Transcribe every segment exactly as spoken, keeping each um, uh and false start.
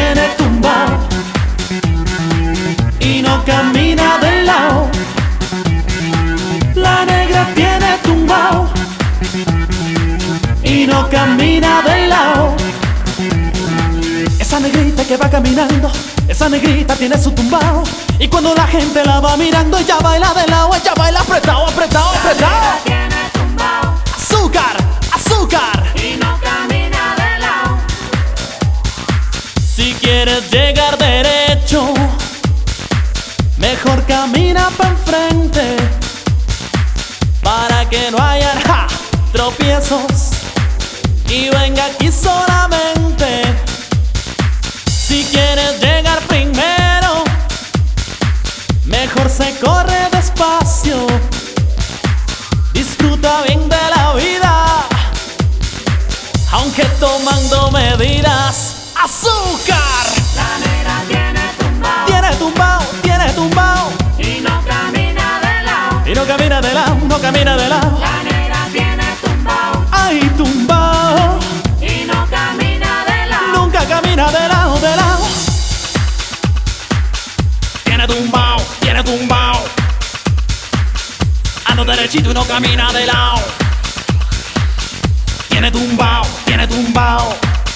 tiene tumbao y no camina de lado. La negra tiene tumbao y no camina de lado. Esa negrita que va caminando, esa negrita tiene su tumbao, y cuando la gente la va mirando, ella baila de lado, ella baila apretado, apretado, apretado. La negra tiene tumbao, azúcar, azúcar, y no camina de lado. Si quieres llegar derecho, mejor camina pa' enfrente, para que no haya ja, tropiezos y venga aquí solamente. Si quieres llegar primero, mejor se corre despacio. Disfruta bien de la vida, aunque tomando me dirás azúcar. La negra tiene tumbao, Tiene tumbao, tiene tumbao y no camina de lado. y no camina de lado, no camina de lado. La negra tiene tumbao, Ay, tumbao, y no camina de lado. nunca camina de lado, de lado. Tiene tumbao, tiene tumbao, ando derechito y no camina de lado. Tiene tumbao, tiene tumbao,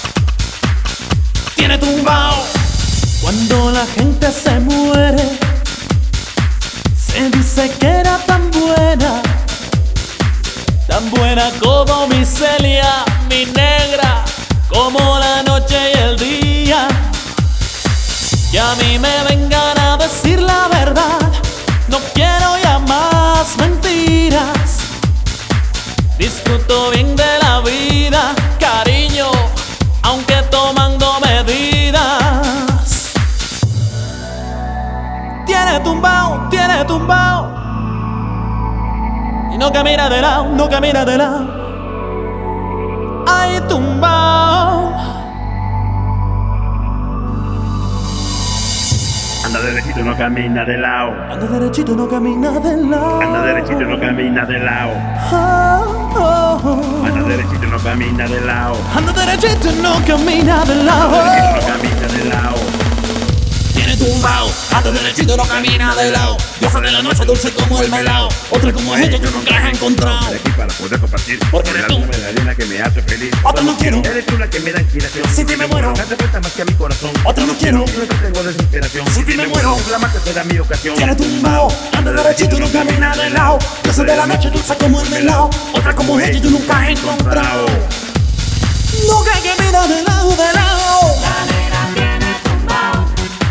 tiene tumbao. Cuando la gente se muere, se dice que era tan buena, tan buena como mi Celia, mi negra, como la noche y el día. Que a mí me vengan a decir la verdad, no quiero ya más mentiras. Disfruto bien de la vida, cariño, aunque tomando medidas. Tiene tumbao, tiene tumbao y no camina de lado, no camina de lado. Ay, tumbao. Anda derechito, no camina de lado. Anda derechito, no camina de lado. Anda derechito, no camina de lado. Oh, oh, oh. Anda derechito, no camina de lado. Anda derechito, no camina de Anda lado. derechito, no camina de lado. Tiene tumbao, anda derechito, no camina de lado. Goza de la noche dulce como el melao. Otra como ella yo nunca he encontrado. De aquí para poder compartir. Porque Por eres el tú. alma de la arena que me hace feliz. Otra no quiero. Eres tú la que me da inspiración. Sin ti me muero. No hace falta más que a mi corazón. Otra no quiero. Yo que tengo desesperación. Sin ti me muero. La más que será mi ocasión. Tiene tumbao, anda derechito, no camina de lado. Goza de la noche dulce como el melao. Otra como ella yo nunca he encontrado. Nunca camina de lado, de lado. La negra tiene tumbao,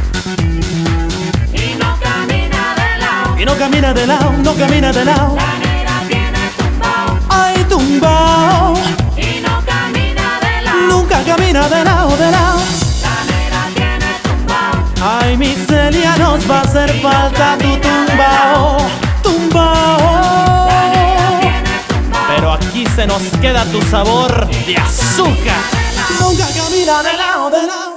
y no camina de lado. Y no camina de lado, no camina de lado. La negra tiene tumbao, Ay, tumbao, y no camina de lado. nunca camina de lado, de lado. La negra tiene tumbao, Ay, mi Celia, nos va a hacer falta tu tumbao, tumbao. la negra tiene tumbao. Pero aquí se nos queda tu sabor de azúcar. Nunca camina de lado, de lado.